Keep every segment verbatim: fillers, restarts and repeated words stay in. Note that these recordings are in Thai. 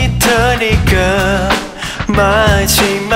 ที่เธอได้เกิดมาใช่ไหม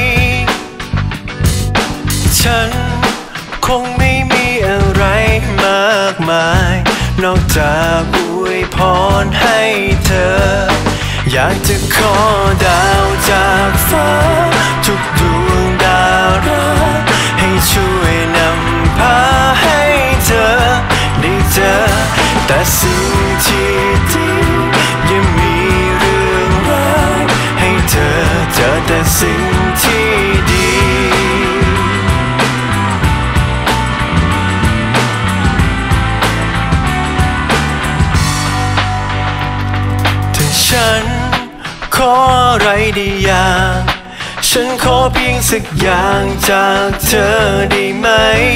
ฉันคงไม่มีอะไรมากมายนอกจากอวยพรให้เธออยากจะขอดาวจากฟ้าทุกดวงดาวรักให้ช่วยนำพาให้เธอได้เจอแต่สิ่งที่ดียังมีเรื่องร้ายให้เธอเจอแต่สิ่งที่ดีถ้าฉันขออะไรได้อย่างฉันขอเพียงสักอย่างจากเธอได้ไหม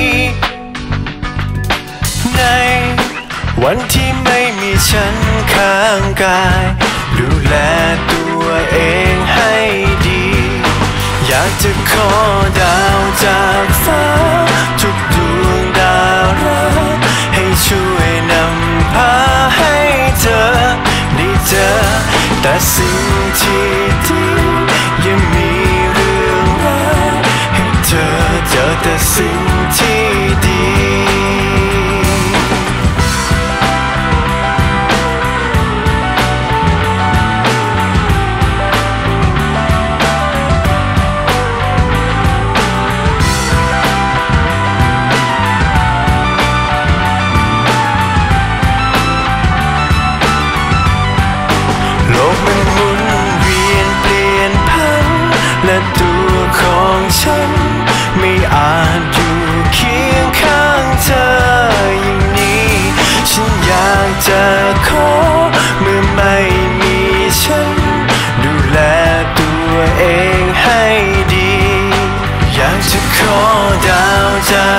ในวันที่ไม่มีฉันข้างกายดูแลตัวเองให้ดีอยากจะขอดาวจากฟ้าทุกดวงดาวรักให้ช่วยนำพาให้เธอได้เจอแต่สิ่งที่ดียังมีเรื่องร้ายให้เธอเจอแต่สิ่งที่ดีและตัวของฉันไม่อาจอยู่เคียงข้างเธออย่างนี้ฉันอยากจะขอเมื่อไม่มีฉันดูแลตัวเองให้ดีอยากจะขอดาวจาก